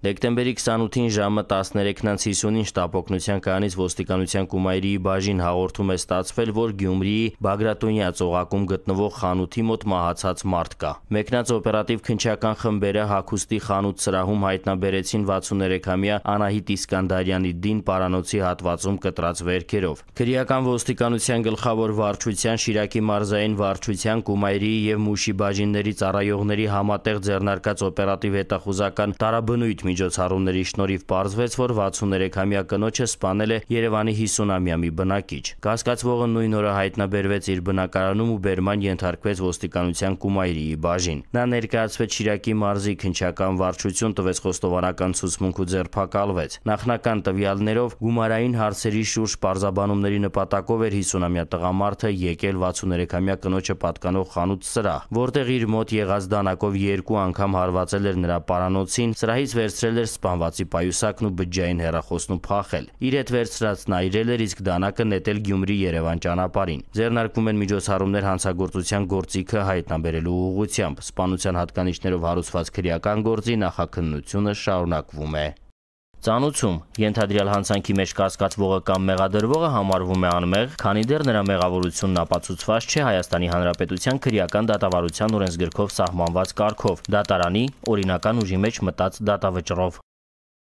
Դեկտեմբերի 28-ին ժամը 13:50-ին շտապօգնության կայանից ոստիկանության Կումայրիի բաժին հաղորդում է ստացվել, որ Գյումրիի Բագրատունյա ծողակում գտնվող խանութի մոտ մահացած մարդ կա։ Մեկնած օպերատիվ քննչական խմբերը հագուստի խանութ սրահում հայտնաբերեցին 63-ամյա Անահիտ Իսկանդարյանի դին պարանոցի հատվածում կտրած վերքերով։ Քրեական ոստիկանության գլխավոր վարչության, Շիրակի մարզային վարչության, Կումայրիի եւ Մուշի բաժինների ծառայողների համատեղ ձեռնարկած օպերատիվ հետախուզական տարաբնույթ միջոցառումների շնորհիվ պարզվեց, որ 63-ամյա կնոջը սպանել է Երևանի 50-ամյա մի բնակիչ։ Կասկածվողը նույն օրը հայտնաբերվեց իր բնակարանում ու բերման ենթարկվեց ոստիկանության Կումայրիի բաժին։ Նա ներկայացվեց Շիրակի մարզի քննչական վարչություն, տվեց խոստովանական ցուցմունք ու ձերբակալվեց։ Նախնական տվյալներով գումարային հարցերի շուրջ պարզաբանումների նպատակով էր 50-ամյա տղամարդը եկել 63-ամյա կնոջը պատկանող խանութ սրահ, որտեղ իր մոտ եղած դանակով 2 անգամ հարվածել էր նրա պարանոցին, սրահից վերցրել էր սպանվածի պայուսակն ու բջջային հեռախոսն ու փախել։ Իր հետ վերցրածն այրել էր, իսկ դանակը նետել Գյումրի-Երևան ճանապարհին։ Ձեռնարկվում են միջոցառումներ հանցագործության գործիքը հայտնաբերելու ուղղությամբ։ Սպանության հատկանիշներով հարուցված քրեական գործի նախաքննությունը շարունակվում է։ Ծանուցում ենթադրյալ հանցանքի մեջ կասկածվողը կամ մեղադրվողը համարվում է անմեղ, քանի դեռ նրա մեղավորությունն ապացուցված չէ Հայաստանի Հանրապետության քրեական դատավարության օրենսգրքով սահմանված կարգով՝ դատարանի օրինական ուժի մեջ մտած դատավճռով։